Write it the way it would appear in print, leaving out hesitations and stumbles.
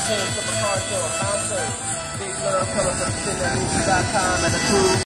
Tim from the car show, concert. Big love coming from CinemaMovies.com and the crew.